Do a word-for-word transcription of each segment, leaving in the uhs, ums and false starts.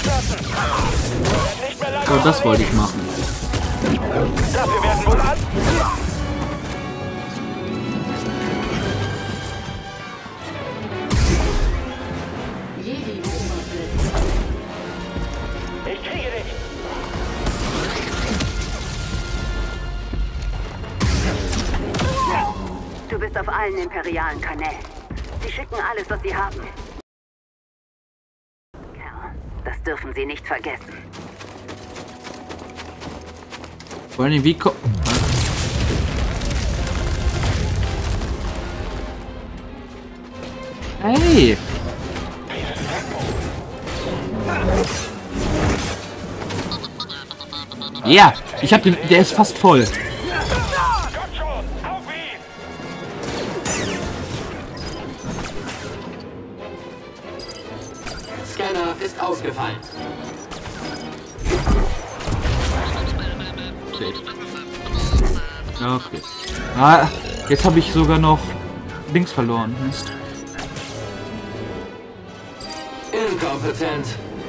So, das wollte ich machen. Dafür werden wohl an. Ich kriege dich. Du bist auf allen imperialen Kanälen. Sie schicken alles, was sie haben. Kerl, das dürfen sie nicht vergessen. Vor allem, wie kommt... Hey! Ja, ich hab den... Der ist fast voll. Scanner ist ausgefallen. Ja, okay. Ah, jetzt habe ich sogar noch Dings verloren. Mist. Inkompetent.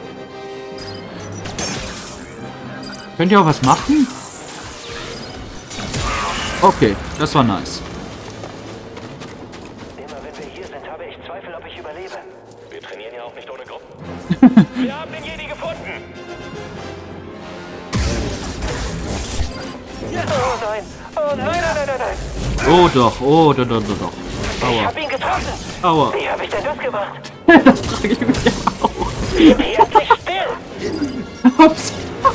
Könnt ihr auch was machen? Okay, das war nice. Immer wenn wir hier sind, habe ich Zweifel, ob ich überlebe. Wir trainieren ja auch nicht ohne Gruppen. Wir haben den Jedi gefunden. Oh nein. Oh nein, nein, nein, nein, nein. Oh doch, oh doch, doch, doch, doch. Ich Aua. habe ihn getroffen. Aua. Wie habe ich denn das gemacht? Das frage ich mich auch. Jetzt nicht still. Ups.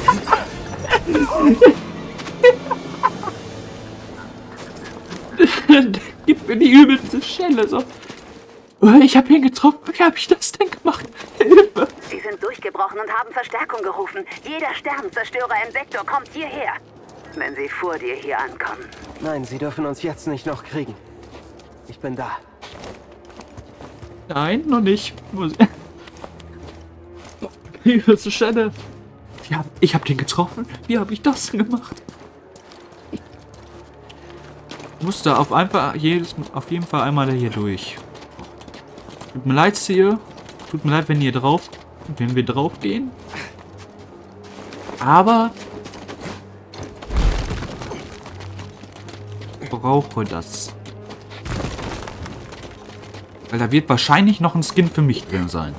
Gib mir die übelste Schelle so. Ich habe ihn getroffen. Wie habe ich das denn gemacht? Hilfe. Sie sind durchgebrochen und haben Verstärkung gerufen. Jeder Sternenzerstörer im Sektor kommt hierher. Wenn sie vor dir hier ankommen. Nein, sie dürfen uns jetzt nicht noch kriegen. Ich bin da. Nein, noch nicht. Muss die übelste Schelle. Ja, ich habe den getroffen. Wie habe ich das denn gemacht? Ich musste auf einfach jedes, auf jeden Fall einmal da hier durch. Tut mir leid, hier. Tut mir leid, wenn ihr drauf, wenn wir drauf gehen. Aber ich brauche das. Weil da wird wahrscheinlich noch ein Skin für mich drin sein.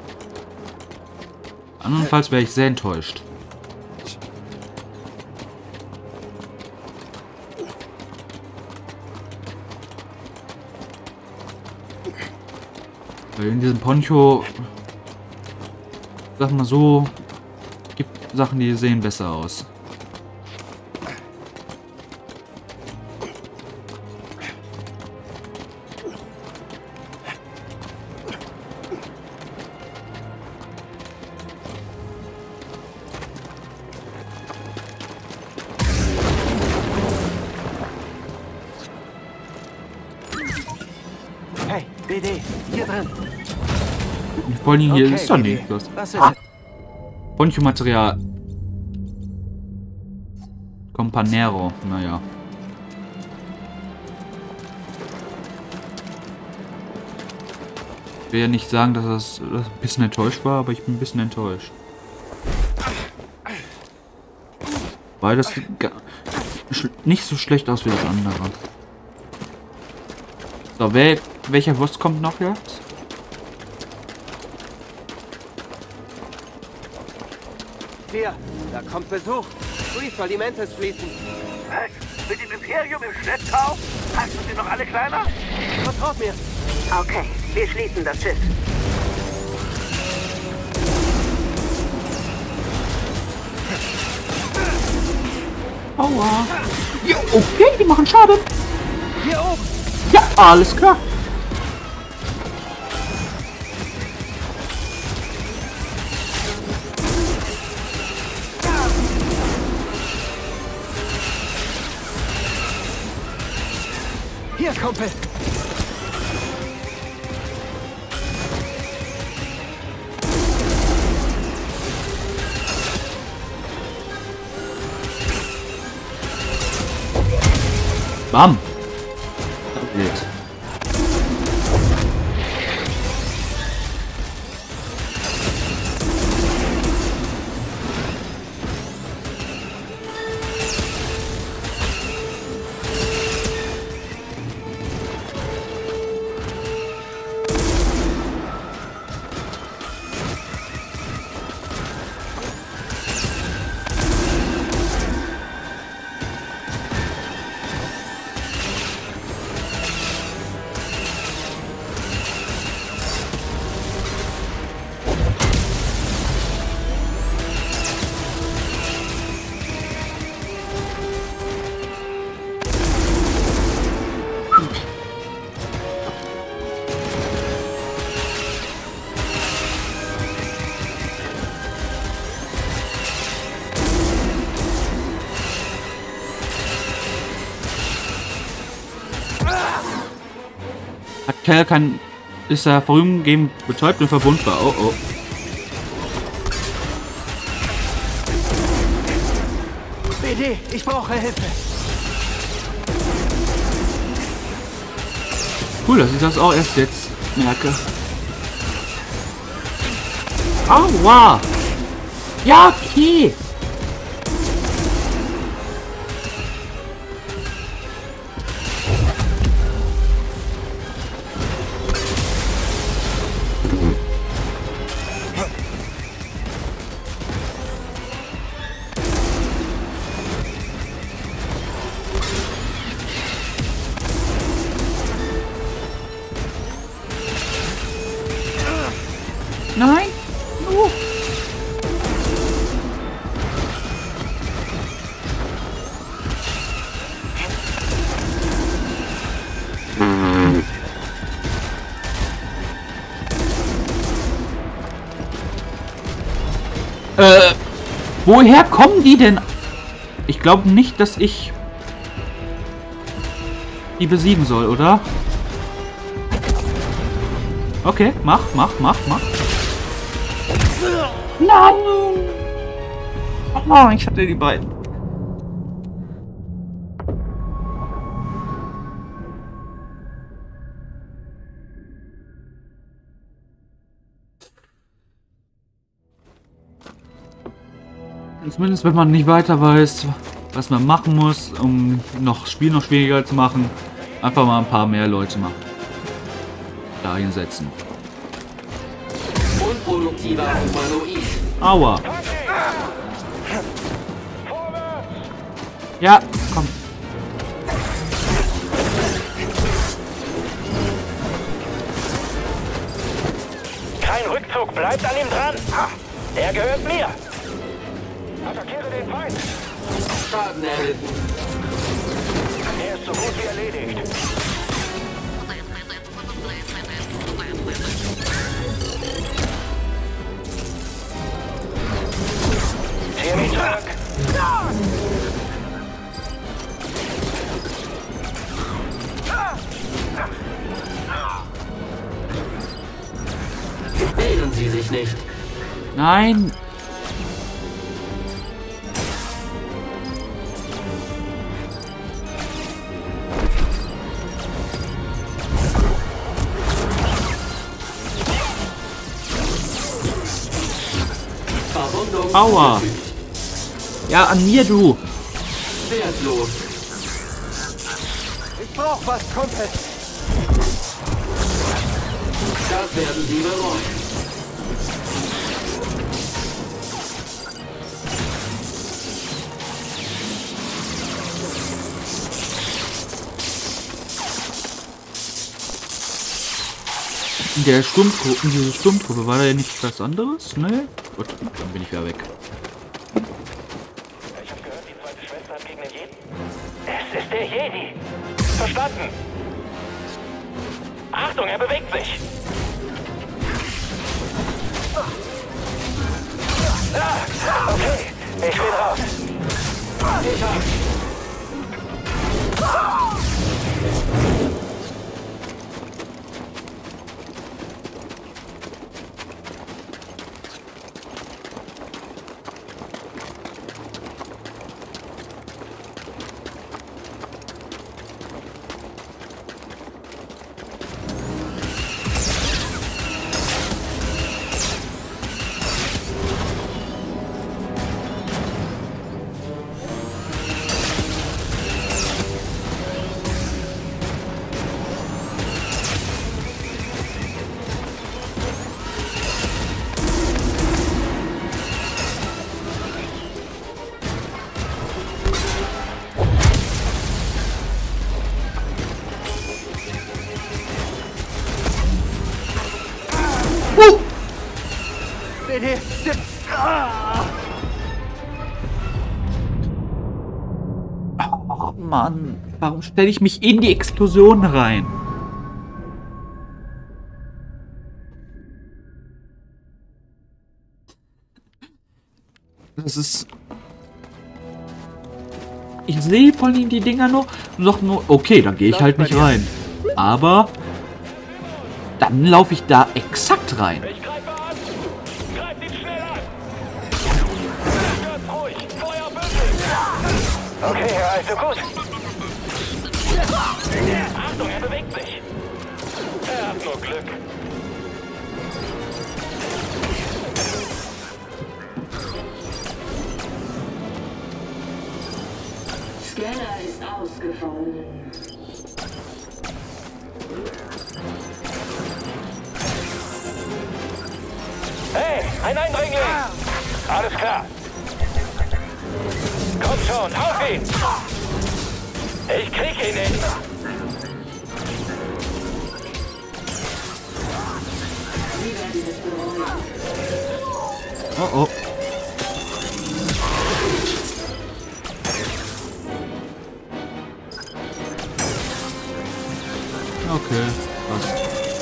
Andernfalls wäre ich sehr enttäuscht. Weil in diesem Poncho, sag mal so, gibt Sachen, die sehen besser aus. Hey, B D, hier drin. Vor allem hier Okay, ist doch B D. nichts los. Was ist Ah. Poncho-Material. Companero, naja. Ich will ja nicht sagen, dass das ein bisschen enttäuscht war, aber ich bin ein bisschen enttäuscht. Weil das sieht gar nicht so schlecht aus wie das andere. So, wer, welcher Wurst kommt noch jetzt? Hier, da kommt Besuch. Brief die Mentes schließen. Was? Mit dem Imperium im Schlepptau? Hast du sie noch alle kleiner? Vertraut mir. Okay, wir schließen das Schiff. Aua. Ja, okay, die machen Schaden. Hier oben. Ja, alles klar. Hier, Kumpel. Bam. Blöd. Kerl kann, ist er vorübergehend betäubt und verwundbar. Oh oh. B D, ich brauche Hilfe. Cool, dass ich das auch erst jetzt merke. Aua! Ja, okay! Nein! No. Äh, woher kommen die denn? Ich glaube nicht, dass ich die besiegen soll, oder? Okay, mach, mach, mach, mach. Nein! Oh, ich hatte die beiden. Zumindest wenn man nicht weiter weiß, was man machen muss, um noch das Spiel noch schwieriger zu machen, einfach mal ein paar mehr Leute machen. Dahin setzen. Unproduktiver Humanoid. Aua. Ja, komm. Kein Rückzug, bleibt an ihm dran. Er gehört mir. Attackiere den Feind. Schaden erlitten. Er ist so gut wie erledigt. Zieh mich zurück. Wehren Sie sich nicht. Nein. Aua. Ja, an mir, du. Wertlos. Ich brauch was, Kumpel. Das werden Sie bereuen. In der Sturmtruppe, in dieser Sturmtruppe war da ja nicht was anderes? Ne? Gut, dann bin ich wieder weg. Ich habe gehört, die zweite Schwester hat gegen den Jedi. Es ist der Jedi. Verstanden. Achtung, er bewegt sich. Ah, okay, ich bin raus. Ich hab. B D, stimmt. Ah. Oh Mann, warum stelle ich mich in die Explosion rein? Das ist... Ich sehe von ihnen die Dinger noch, noch nur... Okay, dann gehe ich halt nicht rein. Aber dann laufe ich da exakt rein. Ich greife an! Greift ihn schnell an! Ganz ruhig! Feuer bündelt! Okay, also gut. Achtung, er bewegt sich. Er hat nur Glück. Scanner ist ausgefallen. Hey, ein Eindringling! Alles klar. Komm schon, auf ihn! Ich krieg ihn nicht! Oh oh. Okay, passt.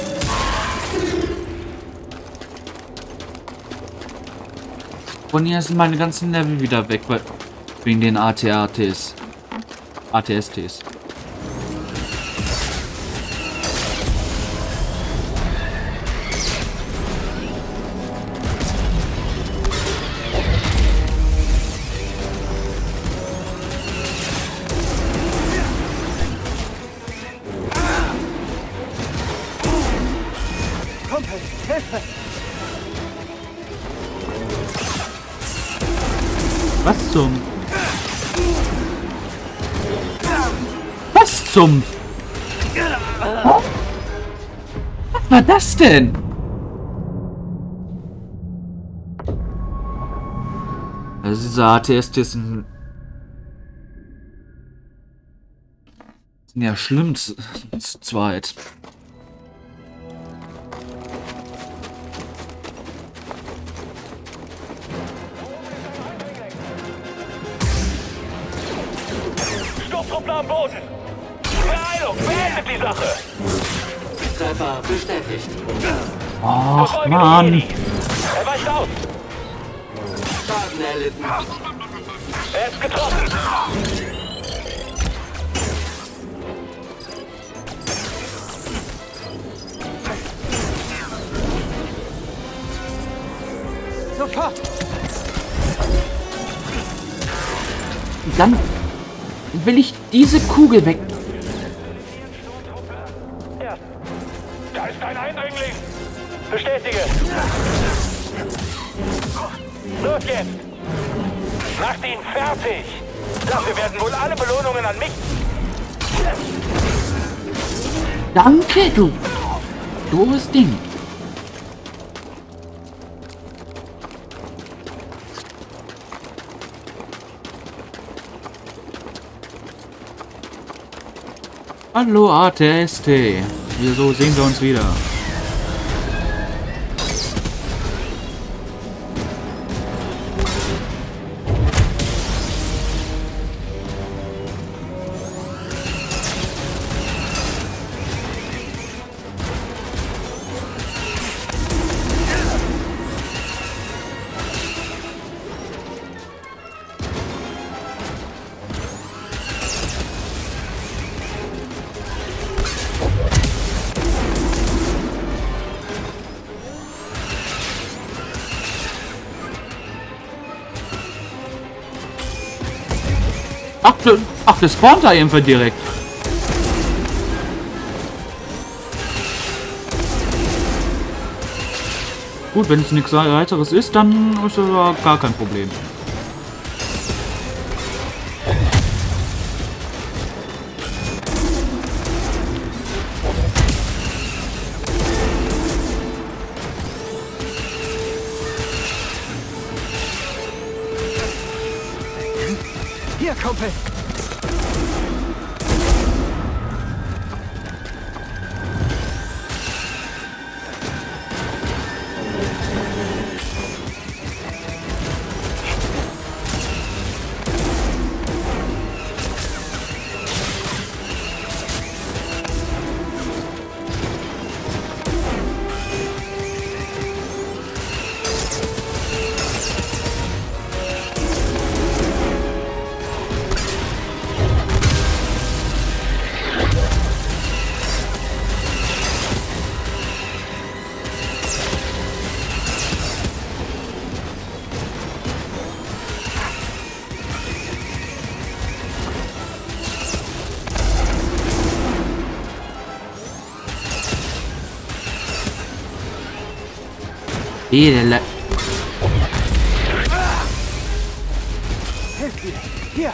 Und hier sind meine ganzen Level wieder weg, weil wegen den A T A Ts. A T S Ts. Kumpel, Hilfe! Was zum... Was zum... Was war das denn? Also diese A T S Ts sind... sind ja schlimm zu, zu zweit. Sturmtruppler am Boden! Beeilung, beendet die Sache! Treffer bestätigt. Ach, Verfolge Mann. den Jedi. Er weicht aus! Schaden erlitten. Er ist getroffen! Sofort! Dann will ich diese Kugel weg. Ja. Da ist ein Eindringling! Bestätige! Los jetzt! Macht ihn fertig! Dafür werden wohl alle Belohnungen an mich... Danke, du doofes Ding. Hallo A T S T. Wieso sehen wir uns wieder? Ach, du, ach, der spawnt da einfach direkt. Gut, wenn es nichts weiteres ist, dann ist das gar kein Problem. Hier, Kumpel! Edele. Hilf mir. Hier.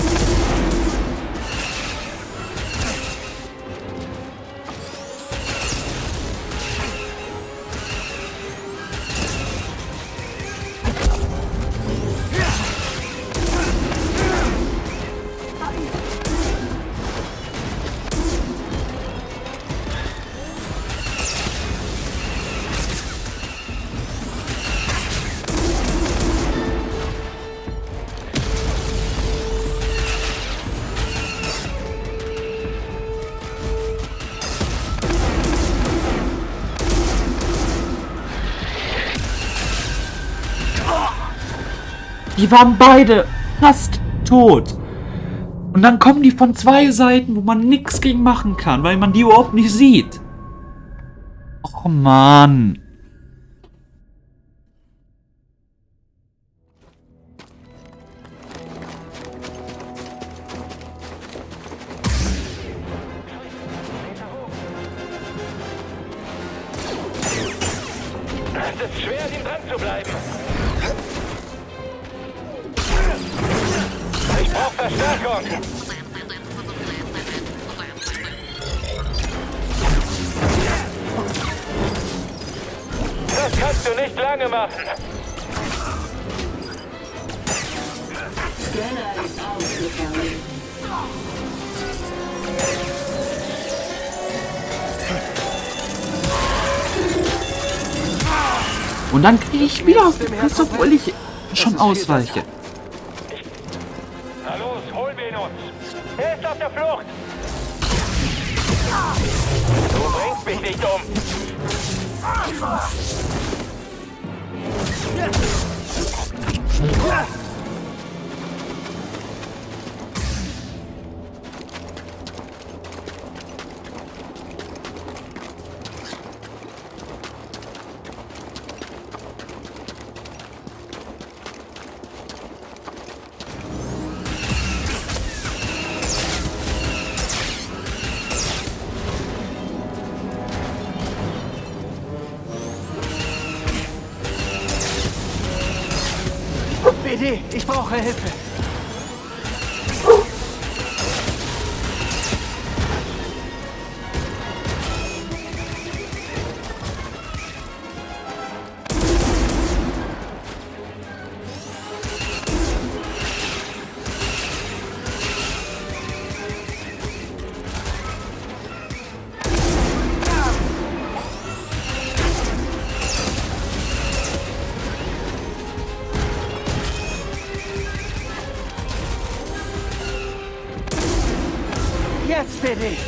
Die waren beide fast tot. Und dann kommen die von zwei Seiten, wo man nichts gegen machen kann, weil man die überhaupt nicht sieht. Oh Mann. Es ist schwer, ihm dran zu bleiben. Ich brauche Verstärkung. Das kannst du nicht lange machen. Scanner ist ausgefallen. Und dann kriege ich wieder auf die Fresse, obwohl ich schon ausweiche. Na los, hol ihn uns. Er ist auf der Flucht. Du bringst mich nicht um. B D, ich brauche Hilfe. Jetzt, B D.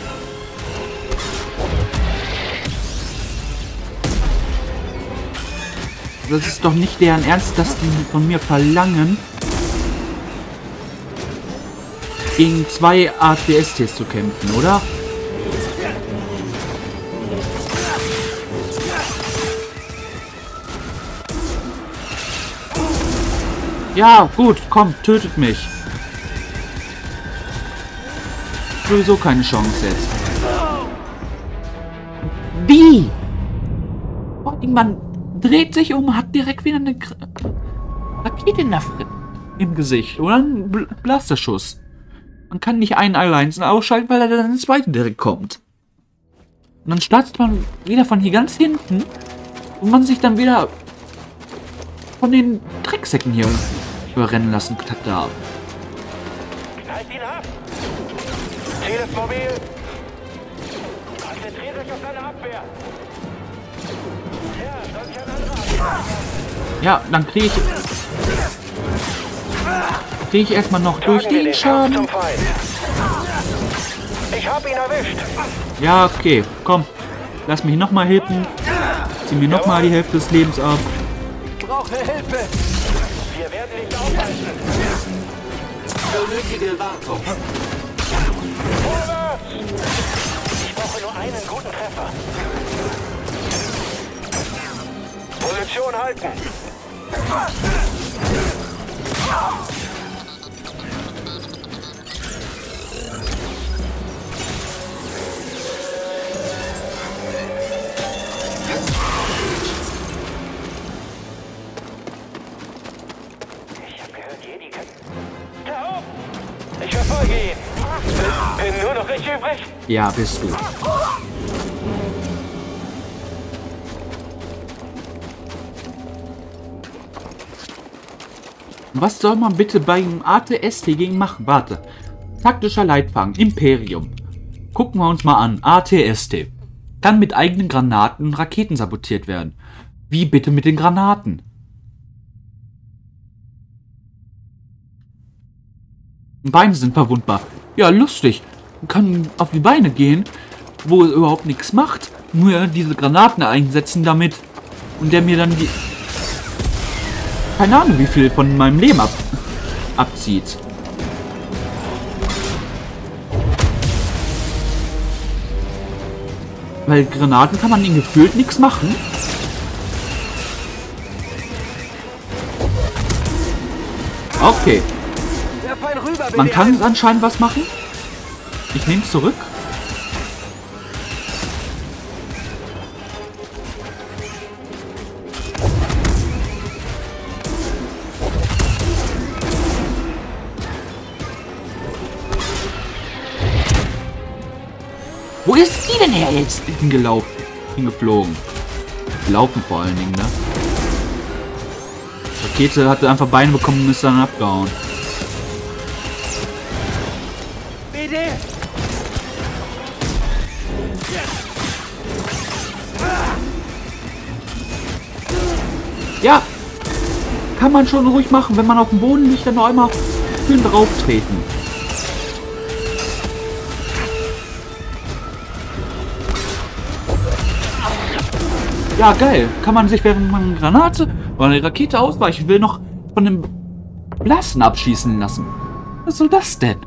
Das ist doch nicht deren Ernst, dass die von mir verlangen, gegen zwei A T S Ts zu kämpfen, oder? Ja, gut, komm, tötet mich. Sowieso keine Chance jetzt. Wie? Man dreht sich um, hat direkt wieder eine Rakete in der Fr im Gesicht oder ein Bl Blasterschuss. Man kann nicht einen allein ausschalten, weil er dann ins zweite direkt kommt. Und dann startet man wieder von hier ganz hinten und man sich dann wieder von den Drecksäcken hier überrennen lassen darf. Halt ihn ab! Ziel ist mobil. Konzentriert euch auf seine Abwehr. Ja, solch ein anderer. Ja, dann kriege ich... Kriege ich erstmal noch durch Tragen wir den Kampf Schaden. zum Feind. Ich hab ihn erwischt. Ja, okay, komm. Lass mich nochmal hitten. Zieh mir nochmal die Hälfte des Lebens ab. Ich brauche Hilfe. Wir werden nicht aufhalten. Benötige Wartung. Vorwärts! Ich brauche nur einen guten Treffer. Position halten. gehen. Bin nur noch ich übrig? Ja, bist du. Was soll man bitte beim A T S T gegen machen? Warte. Taktischer Leitfaden. Imperium. Gucken wir uns mal an. A T S T. Kann mit eigenen Granaten und Raketen sabotiert werden. Wie bitte mit den Granaten? Beine sind verwundbar. Ja, lustig. Man kann auf die Beine gehen, wo er überhaupt nichts macht. Nur diese Granaten einsetzen damit. Und der mir dann die... Keine Ahnung, wie viel von meinem Leben ab abzieht. Weil Granaten kann man ihnen gefühlt nichts machen. Okay. Man kann anscheinend was machen. Ich nehme es zurück. Wo ist die denn her jetzt hingelaufen? Hingeflogen. Laufen vor allen Dingen, ne? Rakete hatte einfach Beine bekommen und ist dann abgehauen. B D! Ja! Kann man schon ruhig machen, wenn man auf dem Boden liegt, dann noch einmal schön drauf treten. Ja, geil. Kann man sich, während man eine Granate oder eine Rakete ausweichen will, noch von dem Blasten abschießen lassen. Was soll das denn?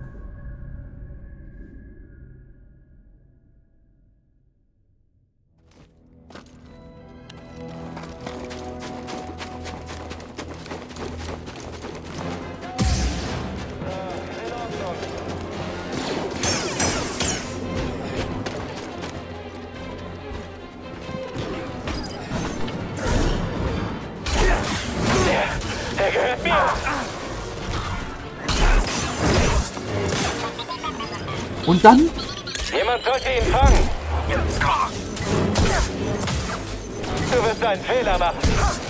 Er gehört mir! Und dann? Jemand sollte ihn fangen! Du wirst einen Fehler machen!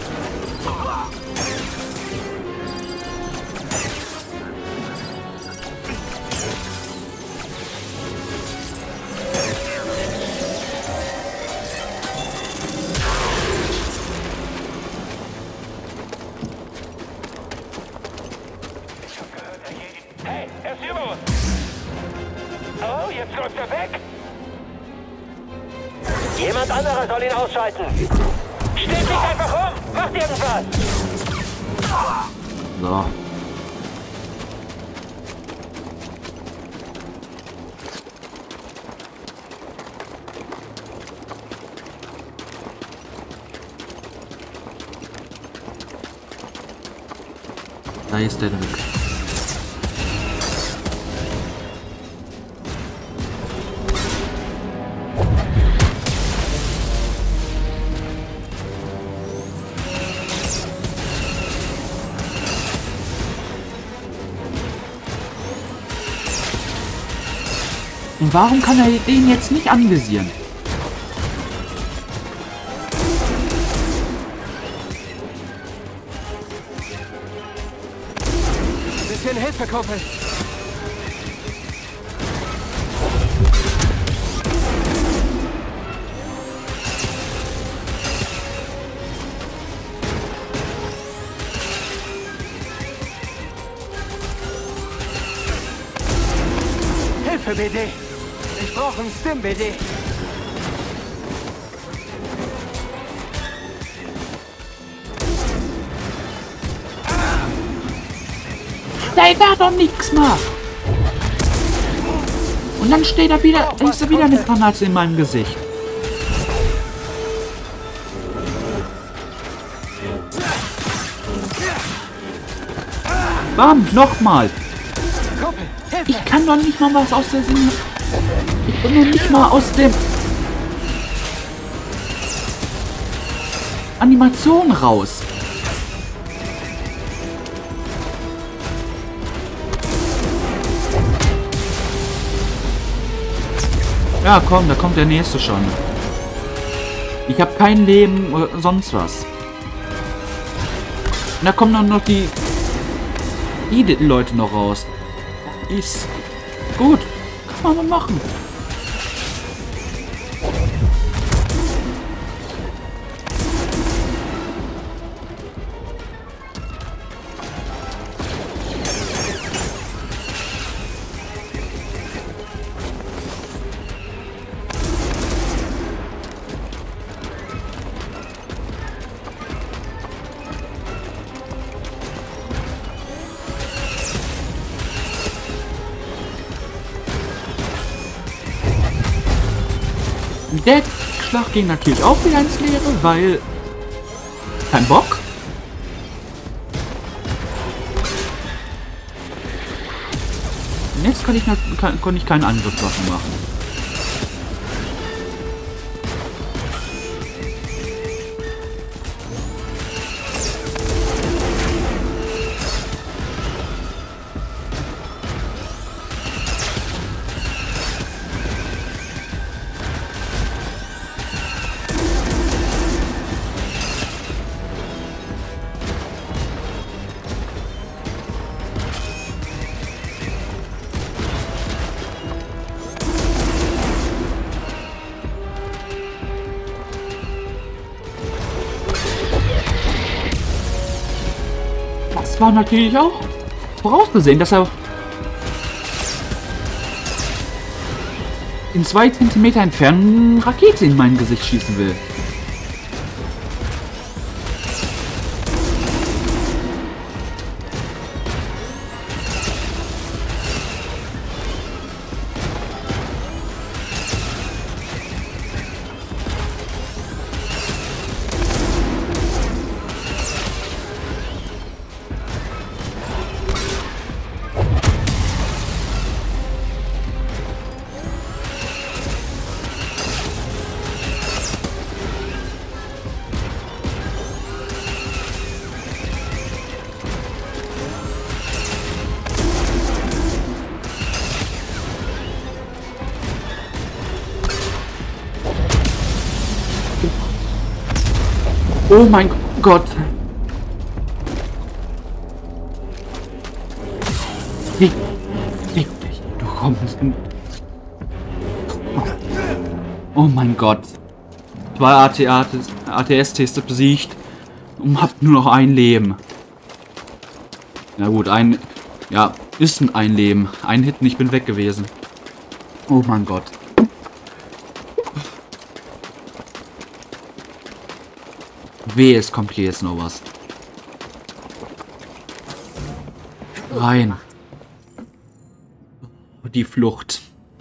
Hey, er ist über uns! Oh, jetzt läuft er weg! Jemand anderer soll ihn ausschalten! Steht nicht einfach um! Macht irgendwas! So. Da ist der Druck. Und warum kann er den jetzt nicht anvisieren? Bisschen Hilfe, Kumpel. Hilfe, B D. Ich brauche einen Stim, B D. Der war doch nichts mehr. Und dann steht er wieder, ist er wieder eine Granate in meinem Gesicht. Bam, nochmal. Ich kann doch nicht mal was aus der Sinne. Ich bin noch nicht mal aus dem Animation raus. Ja, komm, da kommt der nächste schon. Ich habe kein Leben oder sonst was. Und da kommen dann noch die, die Leute noch raus. Ist gut. Kann man mal machen. Der Schlag ging natürlich auch wieder ins Leere, weil kein Bock. Und jetzt kann ich, kann, kann ich keinen Angriffswaffen machen. Das war natürlich auch vorausgesehen, dass er in zwei Zentimeter Entfernung Rakete in mein Gesicht schießen will. Oh mein Gott. Fick, fick dich. Du kommst in... Oh mein Gott. Zwei A T S-Tester besiegt und habt nur noch ein Leben. Na gut, ein... Ja, ist ein, ein Leben. Ein Hit und ich bin weg gewesen. Oh mein Gott. Weh, es kommt hier jetzt noch was. Rein. Die Flucht.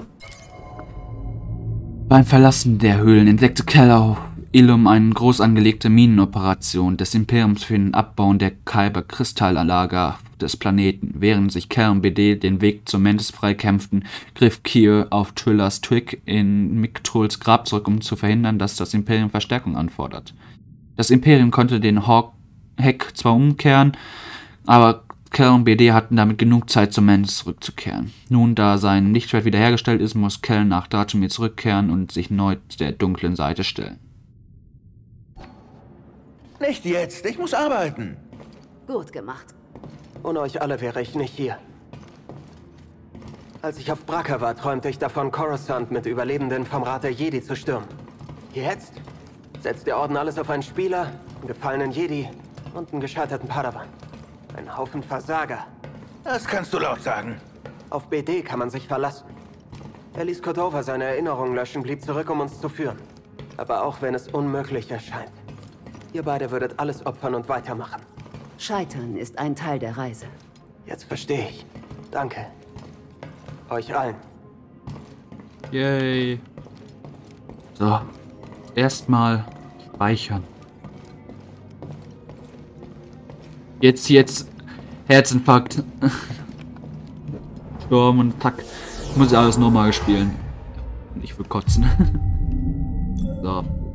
Beim Verlassen der Höhlen entdeckte Cal auf Ilum eine groß angelegte Minenoperation des Imperiums für den Abbau der Kyber-Kristallanlage des Planeten. Während sich Cal und B D den Weg zur Mantis freikämpften, griff Kier auf Trillers Twig in Miktrols Grab zurück, um zu verhindern, dass das Imperium Verstärkung anfordert. Das Imperium konnte den Hawk-Hack zwar umkehren, aber Cal und B D hatten damit genug Zeit, zur Mantis zurückzukehren. Nun, da sein Lichtschwert wiederhergestellt ist, muss Cal nach Datumir zurückkehren und sich neu der dunklen Seite stellen. Nicht jetzt, ich muss arbeiten. Gut gemacht. Ohne euch alle wäre ich nicht hier. Als ich auf Bracca war, träumte ich davon, Coruscant mit Überlebenden vom Rat der Jedi zu stürmen. Jetzt setzt der Orden alles auf einen Spieler, einen gefallenen Jedi und einen gescheiterten Padawan. Ein Haufen Versager. Das kannst du laut sagen. Auf B D kann man sich verlassen. Er ließ Cordova seine Erinnerungen löschen, blieb zurück, um uns zu führen. Aber auch wenn es unmöglich erscheint, ihr beide würdet alles opfern und weitermachen. Scheitern ist ein Teil der Reise. Jetzt verstehe ich. Danke. Euch allen. Yay. So. Erstmal speichern. Jetzt, jetzt. Herzinfarkt. Sturm und Tack. Ich muss alles nochmal spielen. Und ich will kotzen. So.